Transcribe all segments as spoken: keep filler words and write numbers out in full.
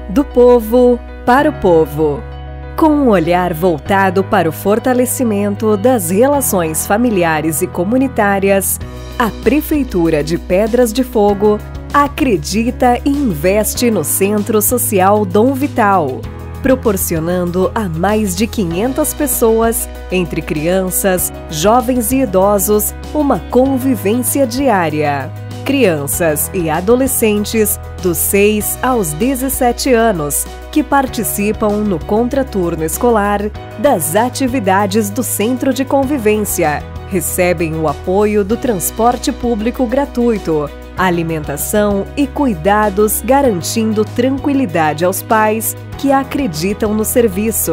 Do povo para o povo. Com um olhar voltado para o fortalecimento das relações familiares e comunitárias, a Prefeitura de Pedras de Fogo acredita e investe no Centro Social Dom Vital, proporcionando a mais de quinhentas pessoas, entre crianças, jovens e idosos, uma convivência diária. Crianças e adolescentes dos seis aos dezessete anos que participam no contraturno escolar das atividades do Centro de Convivência recebem o apoio do transporte público gratuito, alimentação e cuidados, garantindo tranquilidade aos pais que acreditam no serviço.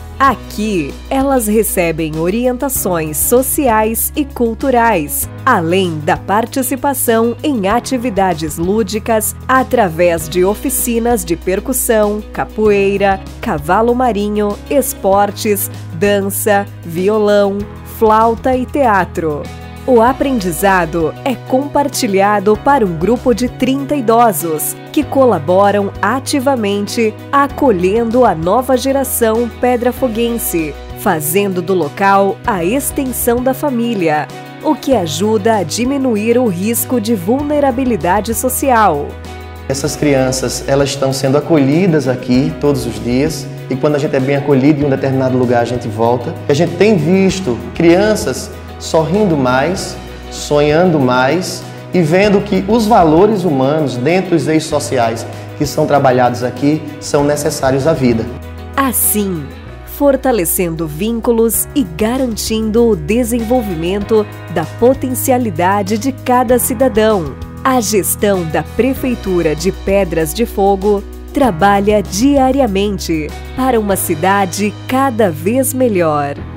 Aqui, elas recebem orientações sociais e culturais, além da participação em atividades lúdicas através de oficinas de percussão, capoeira, cavalo marinho, esportes, dança, violão, flauta e teatro. O aprendizado é compartilhado para um grupo de trinta idosos que colaboram ativamente, acolhendo a nova geração pedrafoguense, fazendo do local a extensão da família, o que ajuda a diminuir o risco de vulnerabilidade social. Essas crianças, elas estão sendo acolhidas aqui todos os dias, e quando a gente é bem acolhido em um determinado lugar, a gente volta. A gente tem visto crianças sorrindo mais, sonhando mais e vendo que os valores humanos dentro dos eixos sociais que são trabalhados aqui são necessários à vida. Assim, fortalecendo vínculos e garantindo o desenvolvimento da potencialidade de cada cidadão, a gestão da Prefeitura de Pedras de Fogo trabalha diariamente para uma cidade cada vez melhor.